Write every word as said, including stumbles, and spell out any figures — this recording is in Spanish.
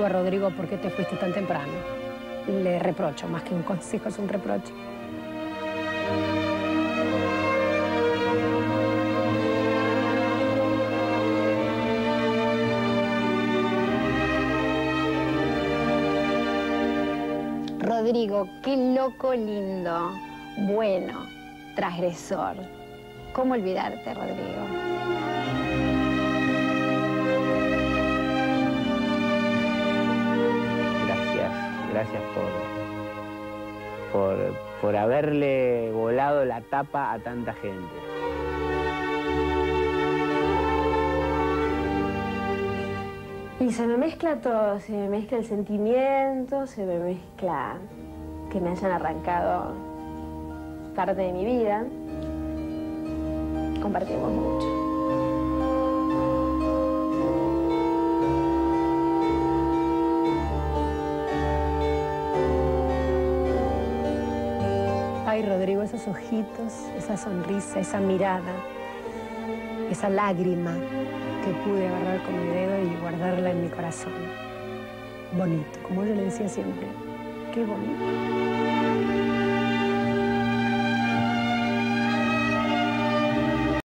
Rodrigo, ¿por qué te fuiste tan temprano? Le reprocho, más que un consejo, es un reproche. Rodrigo, qué loco lindo, bueno, transgresor. ¿Cómo olvidarte, Rodrigo? Gracias, gracias por, por, por haberle volado la tapa a tanta gente. Y se me mezcla todo, se me mezcla el sentimiento, se me mezcla que me hayan arrancado parte de mi vida. Compartimos mucho. Ay, Rodrigo, esos ojitos, esa sonrisa, esa mirada, esa lágrima que pude agarrar con mi dedo y guardarla en mi corazón. Bonito, como yo le decía siempre, qué bonito.